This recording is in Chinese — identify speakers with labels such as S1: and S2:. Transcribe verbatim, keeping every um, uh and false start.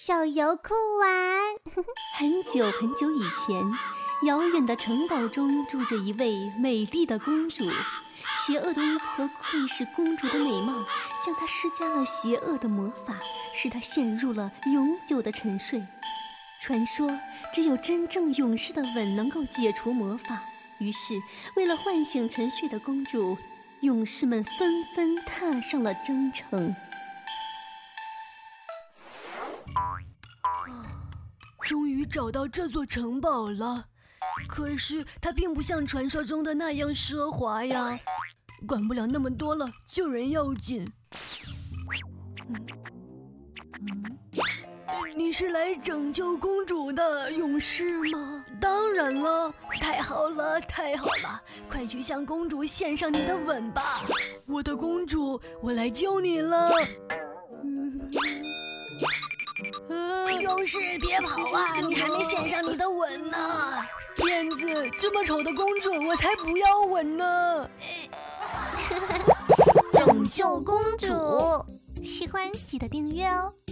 S1: 手游酷玩。
S2: 很久很久以前，遥远的城堡中住着一位美丽的公主。邪恶的巫婆窥视公主的美貌，向她施加了邪恶的魔法，使她陷入了永久的沉睡。传说只有真正勇士的吻能够解除魔法，于是为了唤醒沉睡的公主，勇士们纷纷踏上了征程。
S3: 终于找到这座城堡了，可是它并不像传说中的那样奢华呀。管不了那么多了，救人要紧。嗯嗯，你是来拯救公主的勇士吗？当然了，太好了，太好了！快去向公主献上你的吻吧，我的公主，我来救你了。嗯呃、勇士，别跑啊！你还没献上你的吻呢！骗子，这么丑的公主，我才不要吻呢！
S1: 拯救公主，喜欢记得订阅哦。